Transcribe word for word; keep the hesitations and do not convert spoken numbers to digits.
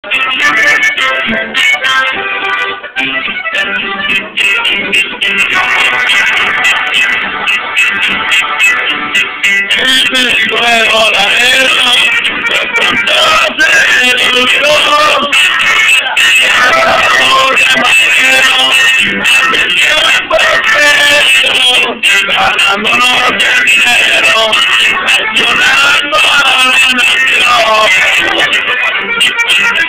Luego la guerra, se ilusionó, y ahora mañana, el tiempo perfecto, ganándonos el dinero, ayudando a la nación.